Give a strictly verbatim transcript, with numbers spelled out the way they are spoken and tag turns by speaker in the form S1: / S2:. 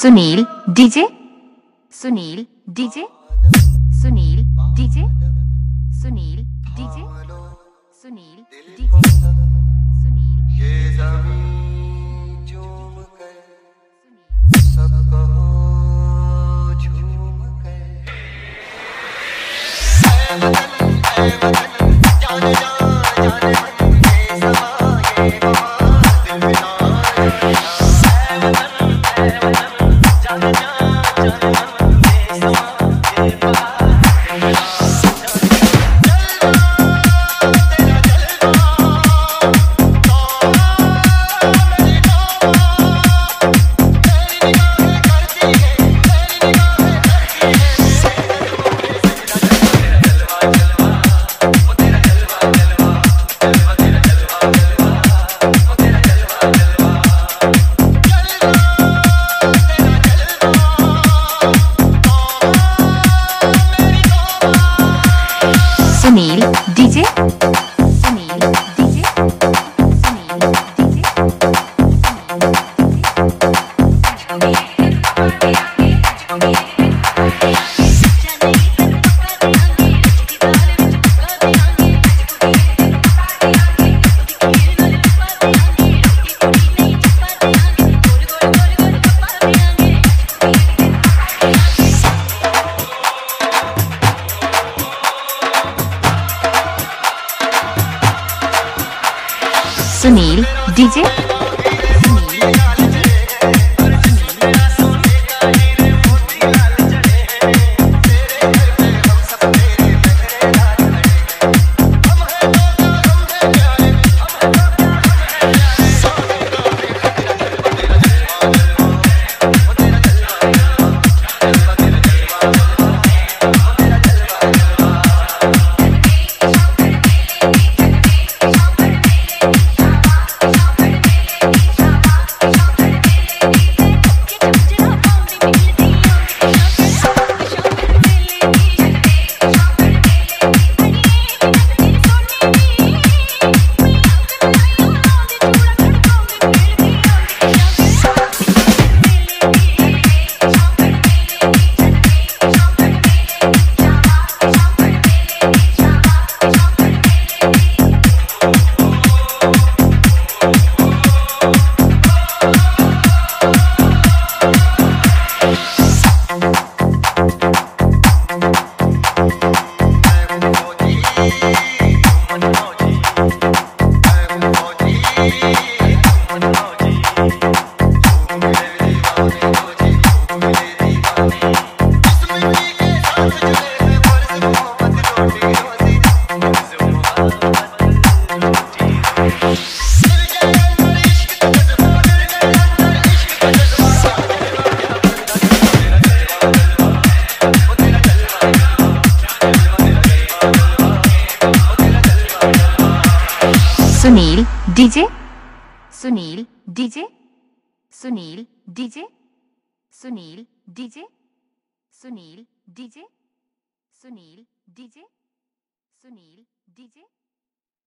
S1: Sunil, D J. Sunil, D J. Sunil, D J. Sunil, D J. Sunil, D J. Sunil.
S2: ये ज़मीं झूम कर सबको झूम कर ऐ वतन जाने जा जाने मन ये समा ये बहार दिल बिना ऐ वतन ऐ वतन जाने जा जाने मन ये समा ये बहार
S1: Sunil, D J. Sunil, D J. Sunil, D J. Sunil, D J. Sunil, D J. Sunil, D J. Sunil, D J. Sunil, D J. Sunil, D J. Sunil, D J. Sunil, D J.